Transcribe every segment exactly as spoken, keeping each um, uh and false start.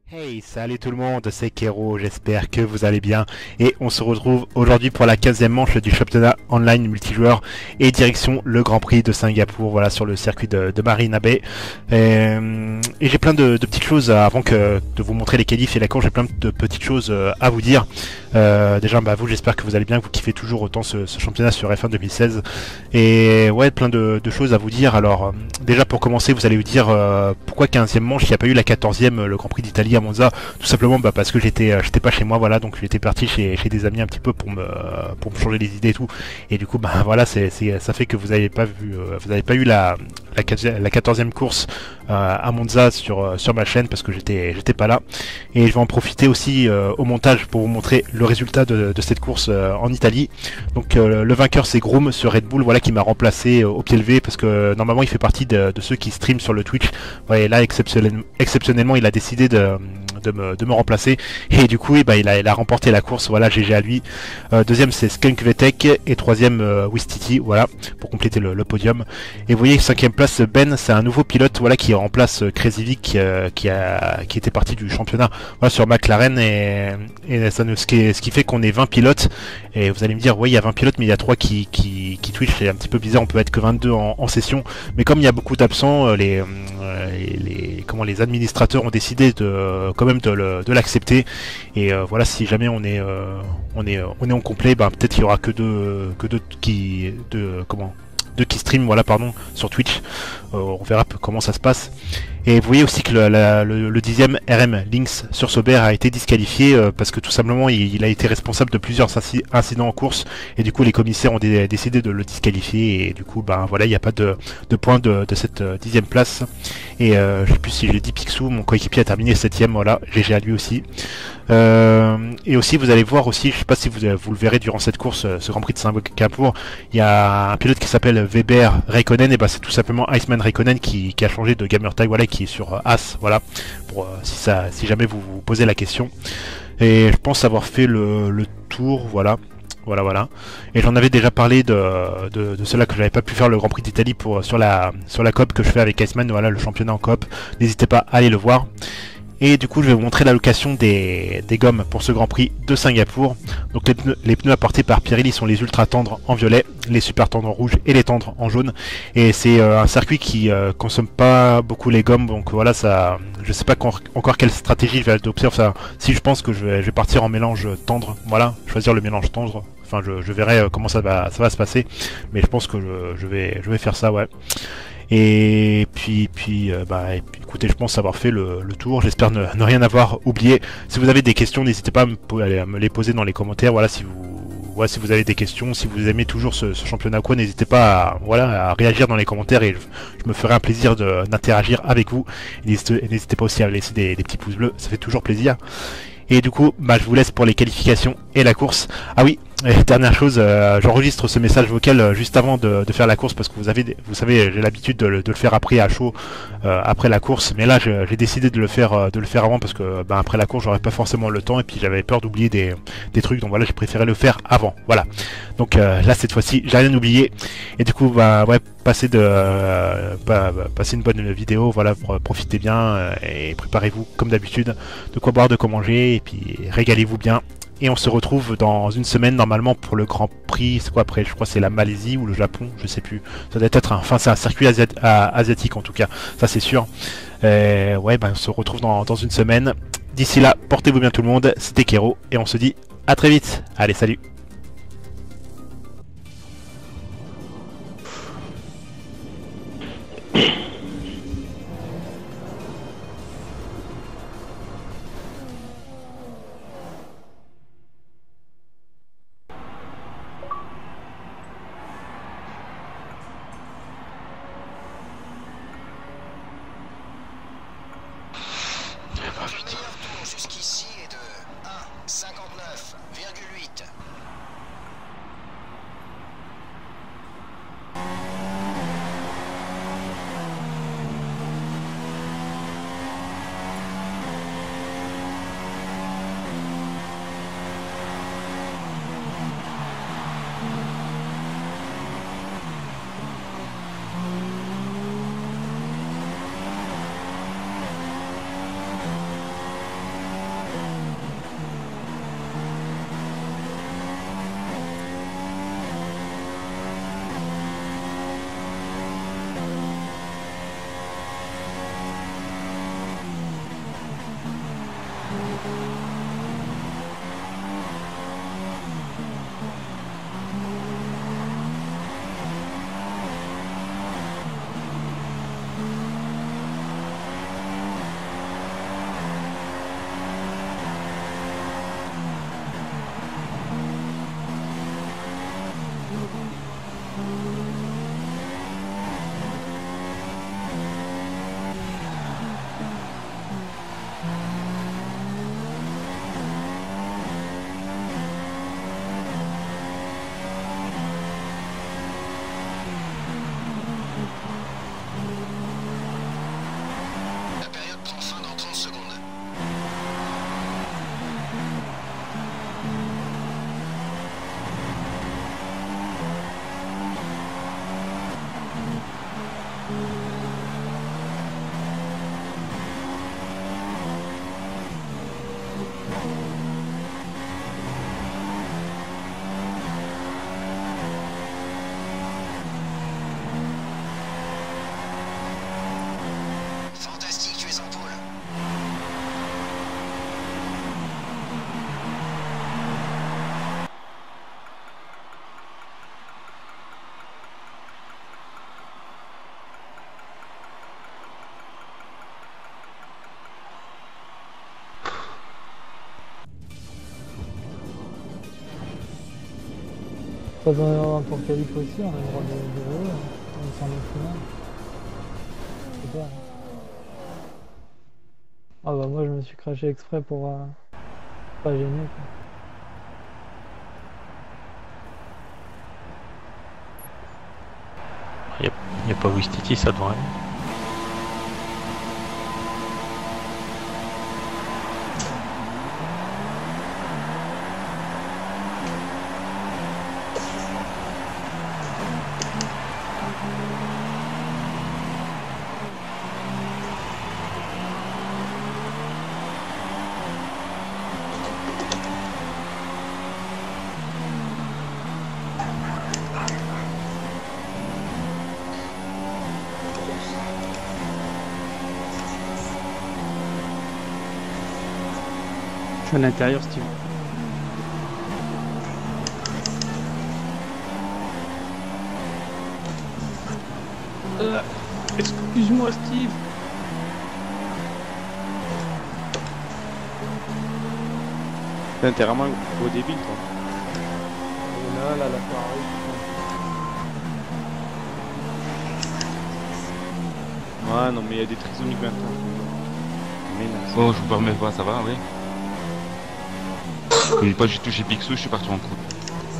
Hey, salut tout le monde, c'est Kero, j'espère que vous allez bien et on se retrouve aujourd'hui pour la quinzième manche du championnat online multijoueur et direction le Grand Prix de Singapour, voilà, sur le circuit de, de Marina Bay. Et, et j'ai plein de, de petites choses avant que de vous montrer les qualifs et la course, j'ai plein de petites choses à vous dire. Euh, déjà, bah, vous, j'espère que vous allez bien, que vous kiffez toujours autant ce, ce championnat sur F un deux mille seize. Et ouais, plein de, de choses à vous dire. Alors, déjà pour commencer, vous allez vous dire euh, pourquoi quinzième manche, il n'y a pas eu la quatorzième, le Grand Prix d'Italie à Monza. Tout simplement bah, parce que j'étais euh, j'étais pas chez moi, voilà, donc j'étais parti chez, chez des amis un petit peu pour me pour me changer les idées et tout. Et du coup, bah voilà, c'est c'est ça fait que vous n'avez pas vu, euh, vous n'avez pas eu la la, la quatorzième course euh, à Monza sur euh, sur ma chaîne parce que j'étais j'étais pas là. Et je vais en profiter aussi euh, au montage pour vous montrer le résultat de, de cette course euh, en Italie. Donc euh, le vainqueur c'est Groom sur Red Bull, voilà, qui m'a remplacé euh, au pied levé parce que euh, normalement il fait partie de, de ceux qui streament sur le Twitch. Ouais, et là exceptionnellement, exceptionnellement il a décidé de De me, de me remplacer et du coup eh ben, il, a, il a remporté la course, voilà, G G à lui. Euh, deuxième c'est Skunk Vetek et troisième euh, Wistiti, voilà, pour compléter le, le podium. Et vous voyez, cinquième place Ben, c'est un nouveau pilote, voilà, qui remplace euh, Crazy Vic euh, qui, a, qui était parti du championnat, voilà, sur McLaren. Et, et ça, ce, qui est, ce qui fait qu'on est vingt pilotes. Et vous allez me dire, oui, il y a vingt pilotes mais il y a trois qui, qui, qui Twitch, c'est un petit peu bizarre, on peut être que vingt-deux en, en session. Mais comme il y a beaucoup d'absents, les, les, les, comment, les administrateurs ont décidé de quand même de l'accepter. Et euh, voilà, si jamais on est euh, on est on est en complet, bah, peut-être qu'il y aura que deux que deux qui de comment deux qui stream, voilà, pardon, sur Twitch. Euh, on verra comment ça se passe. Et vous voyez aussi que le, la, le, le dixième R M Lynx sur Sauber a été disqualifié euh, parce que tout simplement il, il a été responsable de plusieurs incidents en course et du coup les commissaires ont dé décidé de le disqualifier et du coup ben voilà, il n'y a pas de, de points de, de cette euh, dixième place. Et euh, je sais plus si j'ai dit Picsou, mon coéquipier a terminé septième, voilà, G G à lui aussi. Euh, et aussi vous allez voir aussi, je sais pas si vous, vous le verrez durant cette course, ce Grand Prix de Singapour, il y a un pilote qui s'appelle Weber Raikkonen, et ben c'est tout simplement Iceman Raikkonen qui, qui a changé de gamertag, voilà, qui est sur As, voilà, pour euh, si ça, si jamais vous vous posez la question. Et je pense avoir fait le, le tour, voilà. Voilà, voilà. Et j'en avais déjà parlé de, de, de cela que j'avais pas pu faire le Grand Prix d'Italie pour sur la sur la coop que je fais avec Iceman, voilà, le championnat en coop. N'hésitez pas à aller le voir. Et du coup, je vais vous montrer l'allocation des, des gommes pour ce Grand Prix de Singapour. Donc les pneus, les pneus apportés par Pirelli sont les ultra tendres en violet, les super tendres en rouge et les tendres en jaune. Et c'est euh, un circuit qui euh, consomme pas beaucoup les gommes, donc voilà, ça, je sais pas encore, encore quelle stratégie je vais adopter. Enfin, si je pense que je vais, je vais partir en mélange tendre, voilà, choisir le mélange tendre. Enfin, je, je verrai comment ça va, ça va se passer, mais je pense que je, je vais, je vais faire ça, ouais. Et puis, puis, euh, bah, et puis, écoutez, je pense avoir fait le, le tour. J'espère ne, ne rien avoir oublié. Si vous avez des questions, n'hésitez pas à me, à me les poser dans les commentaires. Voilà, si vous, ouais, si vous avez des questions, si vous aimez toujours ce, ce championnat quoi, n'hésitez pas à, voilà, à réagir dans les commentaires et je, je me ferai un plaisir d'interagir avec vous. N'hésitez pas aussi à laisser des, des petits pouces bleus, ça fait toujours plaisir. Et du coup, bah, je vous laisse pour les qualifications et la course. Ah oui, et dernière chose, euh, j'enregistre ce message vocal euh, juste avant de, de faire la course parce que vous avez, vous savez, j'ai l'habitude de, de le faire après à chaud, euh, après la course. Mais là, j'ai décidé de le faire, euh, de le faire avant parce que, bah, après la course, j'aurais pas forcément le temps et puis j'avais peur d'oublier des, des trucs. Donc voilà, j'ai préféré le faire avant. Voilà. Donc euh, là, cette fois-ci, j'ai rien oublié. Et du coup, bah ouais, passez de, euh, bah, bah, passez une bonne vidéo. Voilà, profitez bien euh, et préparez-vous comme d'habitude, de quoi boire, de quoi manger et puis régalez-vous bien. Et on se retrouve dans une semaine normalement pour le Grand Prix. C'est quoi après? Je crois que c'est la Malaisie ou le Japon, je sais plus. Ça doit être un, enfin c'est un circuit asiat asiatique en tout cas, ça c'est sûr. Euh, ouais, ben on se retrouve dans, dans une semaine. D'ici là, portez-vous bien tout le monde. C'était Kero et on se dit à très vite. Allez, salut. Le meilleur tour jusqu'ici est de un cinquante-neuf virgule huit. Ça doit y avoir pour qualif aussi, on a le droit de de rouler, on est sur le final. Super. Ah bah moi je me suis craché exprès pour euh, pas gêner quoi. Il n'y a, a pas Wistiti, ça devrait aller. Je suis à l'intérieur, Steve. Euh, Excuse-moi, Steve. T'as intérêt au débile, toi. Là, là, la Ferrari. Ouais, non, mais il y a des trisomiques maintenant. Menace. Oh, je vous permets pas, ça va, oui. Une fois que j'ai touché Picsou, je suis parti en croûte.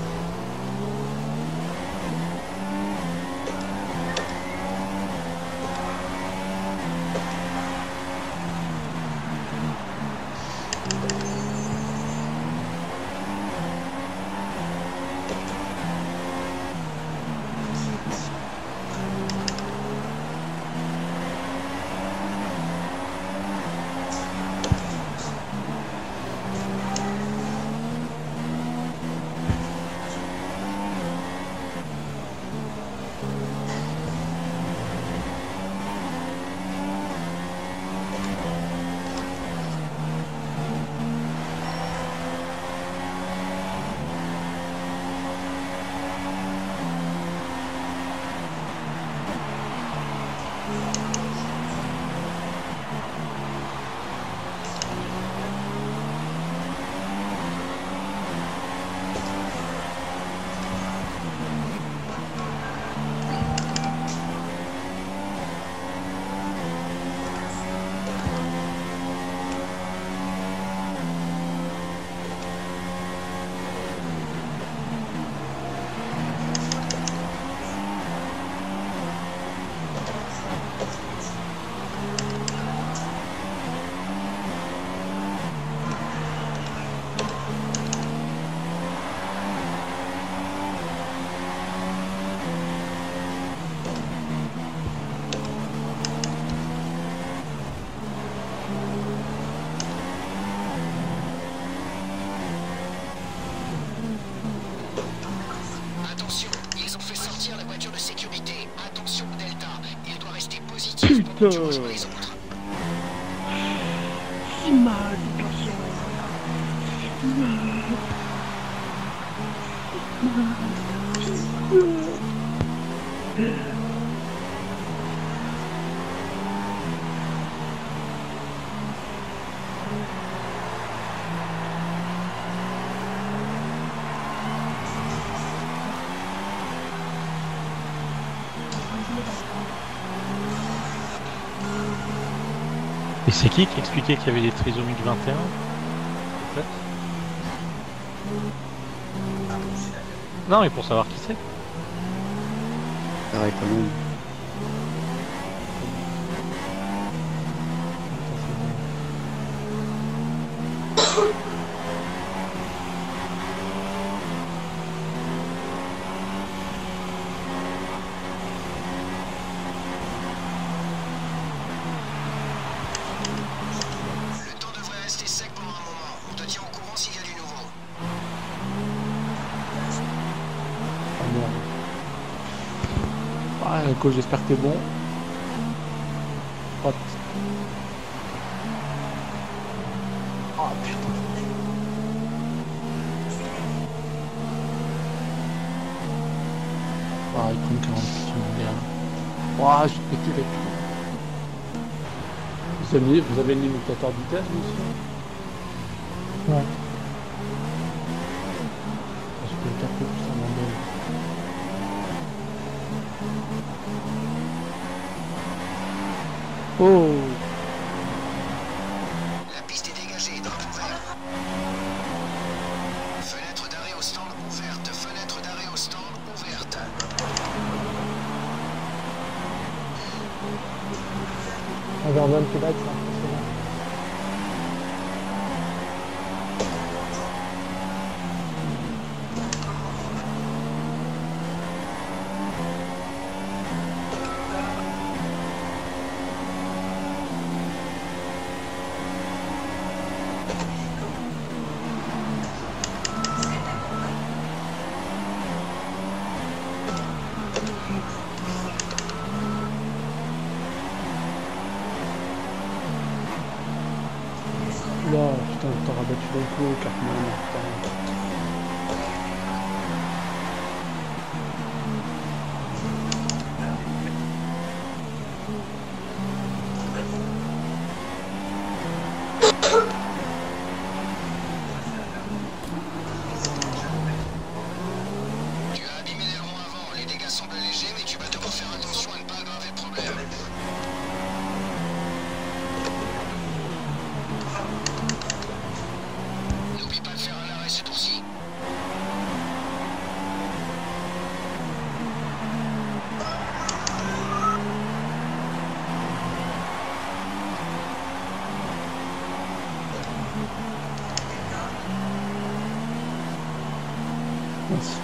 Attention, ils ont fait sortir la voiture de sécurité. Attention Delta, il doit rester positif pendant que tu rejoins les autres. Si mal, attention. Et c'est qui qui expliquait qu'il y avait des trisomiques vingt et un en fait? Non, mais pour savoir qui c'est. Pareil, quand même. Le temps devrait rester sec pendant un moment. On te tient au courant s'il y a du nouveau. Ah merde. Ah, coach, j'espère que t'es bon. Oh, ah putain. Ah, il prend quarante-six, mon gars. Ouah, je suis pété avec tout. Vous avez, vous avez le limitateur de vitesse, monsieur? Ouais. Je peux le taper pour ça, mon gars. Oh! La piste est dégagée, drapeau vert. Fenêtre d'arrêt au stand ouverte. Fenêtre d'arrêt au stand ouverte. On Jordan Québec, c'est impressionnant. Là, putain, t'auras battu dans le coup, Cartman, putain. Tu as abîmé l'aileron avant. Les dégâts semblent légers, mais tu vas devoir faire attention à ne pas aggraver le problème. N'oublie pas de faire un arrêt ce tour-ci. Merci.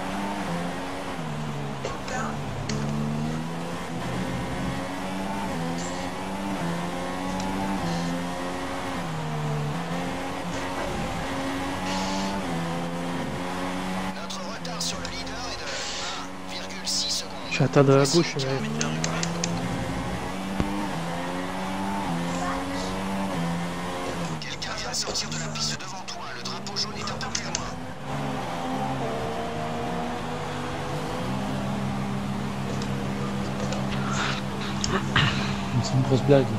Notre retard sur le leader est de un virgule six secondes. Je suis à terre de la gauche, ouais. Quelqu'un vient de sortir de la piste devant toi. Le drapeau jaune est un peu plus loin. C'est une grosse blague.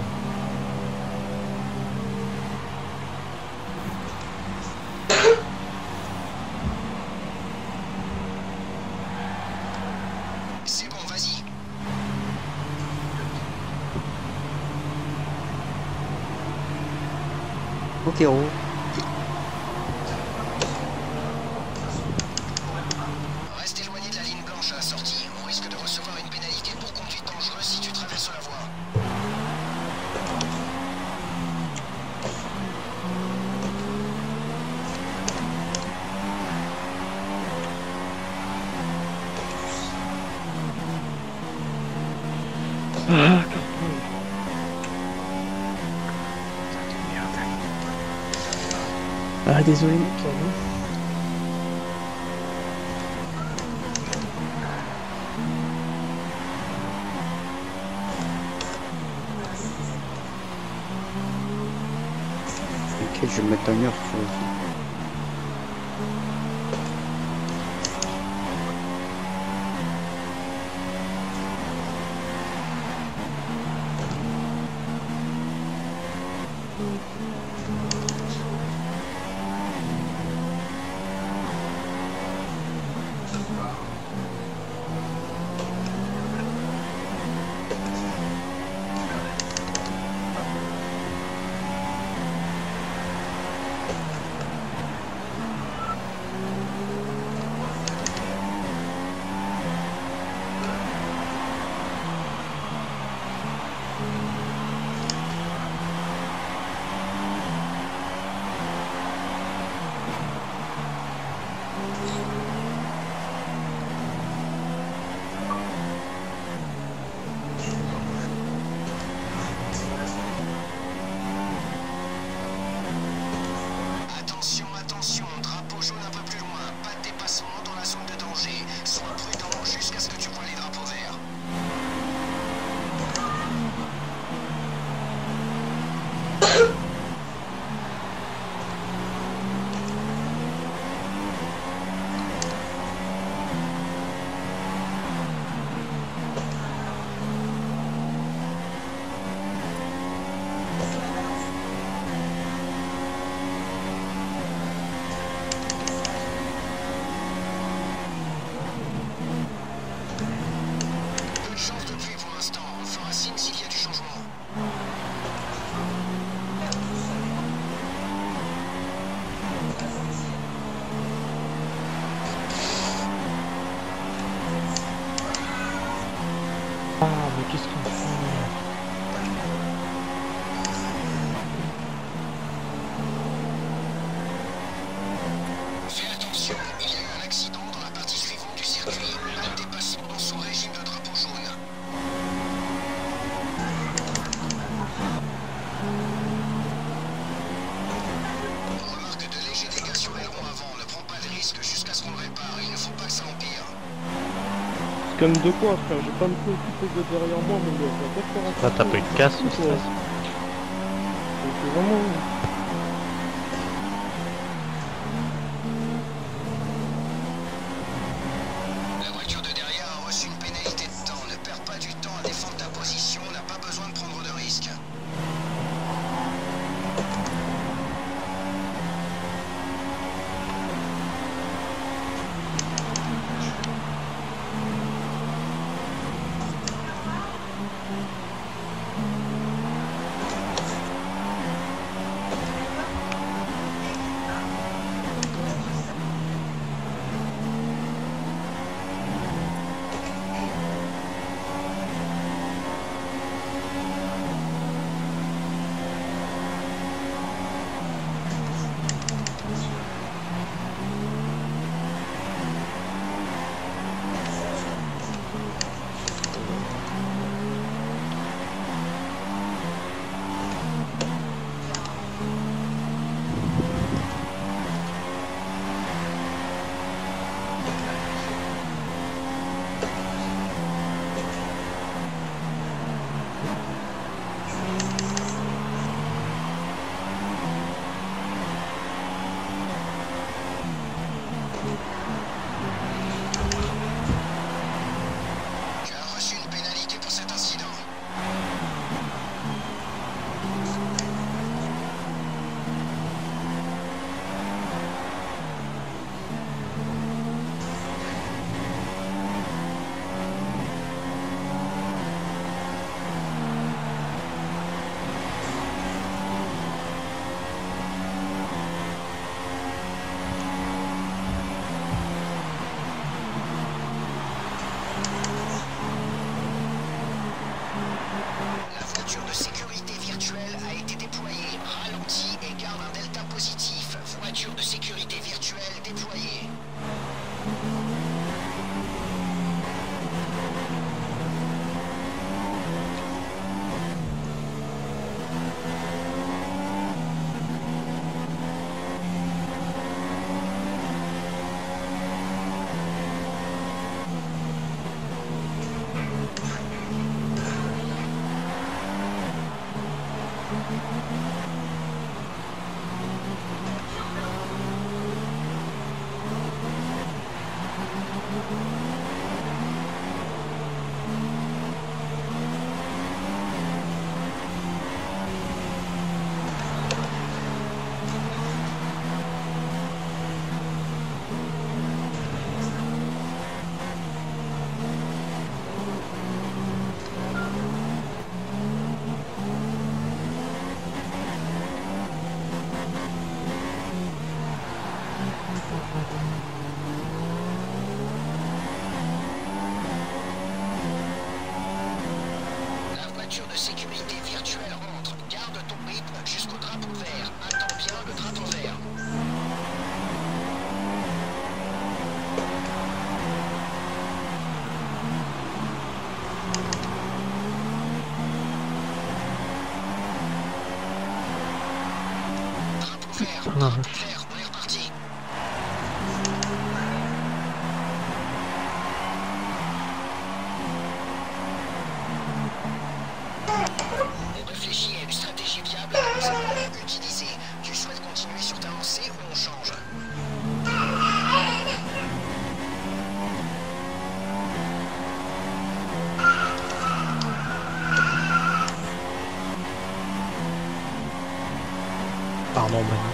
C'est bon, vas-y. Ok, Ro. Reste éloigné de la ligne blanche à la sortie. On risque de recevoir une pénalité pour conduite dangereuse si tu traverses la voie. Ah, désolé, mec. Ok, je vais me mettre un mur, faut aussi. Attention, attention, drapeau jaune un peu plus loin, pas de dépassement dans la zone de danger. Sois prudent jusqu'à ce que tu vois les drapeaux verts. Peu de chance de pluie pour l'instant, on fera signe s'il y a du changement. Ah, mais qu'est-ce qu'on fait? Fais attention, il y a eu un accident dans la partie suivante du circuit. Pas de dépassement sous régime de drapeau jaune. On remarque de légers dégâts sur l'aileron avant. Ne prends pas de risque jusqu'à ce qu'on le répare. Il ne faut pas que ça empire. Comme de quoi, frère, j'ai pas me préoccuper de derrière moi, mon gars. Ça va pas faire Toi, t'as pas eu de casse ou quoi. stress? C'est vraiment. La voiture de derrière a reçu une pénalité de temps. Ne perds pas du temps à défendre ta position. On n'a pas besoin de prendre de risques. Tu as reçu une pénalité pour cet incident. La voiture de sécurité virtuelle a été déployée. Ralentis et garde un delta positif. Voiture de sécurité virtuelle déployée. La voiture de sécurité virtuelle rentre. Garde ton rythme jusqu'au drapeau vert. Attends bien le drapeau vert. Drapeau vert, Ah. drapeau vert, on est reparti. On réfléchit à une stratégie viable à nous allons utiliser. Tu souhaites continuer sur ta lancée ou on change? Pardon, Ben.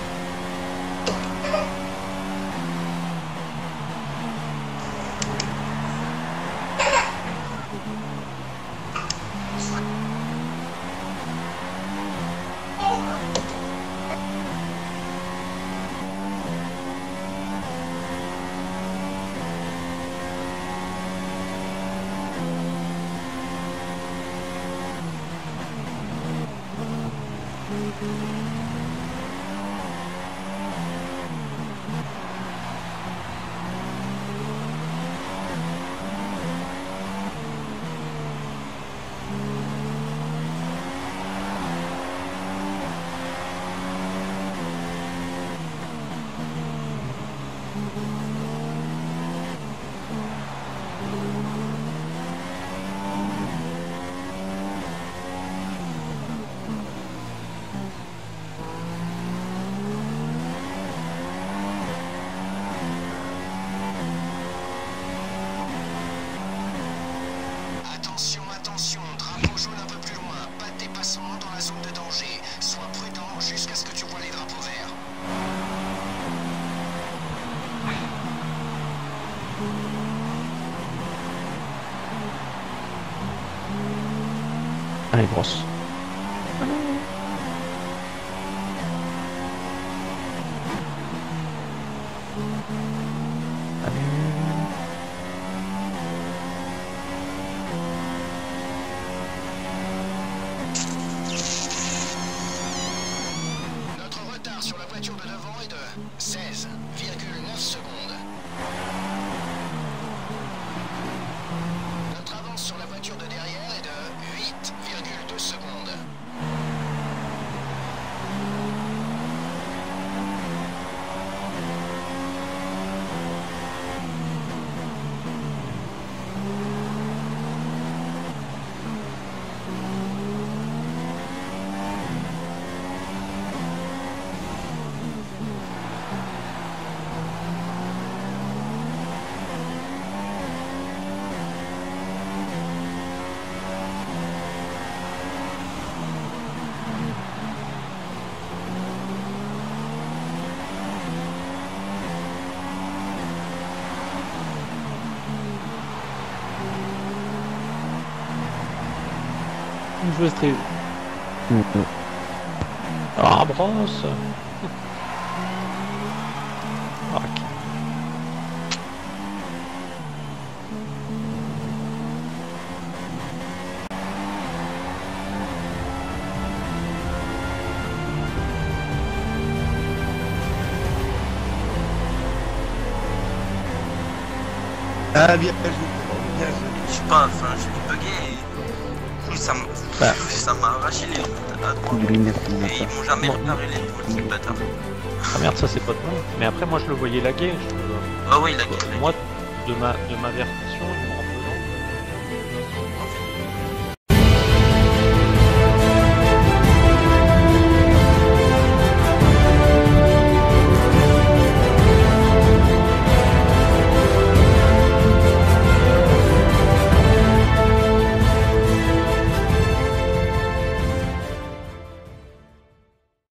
Attention, attention, drapeau jaune un peu plus loin. Pas de dépassement dans la zone de danger. Sois prudent jusqu'à ce que tu vois les drapeaux verts. Allez, brosse. Notre retard sur la voiture de devant est de seize virgule neuf secondes. Notre avance sur la voiture de derrière est de huit virgule deux secondes. Une joueuse très... Ah, brosse. Ok. Ah bien joué, bien joué. Je sais pas, enfin, je suis bugué et ça m'a Bah. ça m'a arraché les routes à droite. Et ils m'ont jamais réparé les routes, ces bâtards. Ah merde, ça c'est pas de moi. Mais après, moi je le voyais laguer. Je... Ah oui, il a gagné. Moi, de ma, de ma version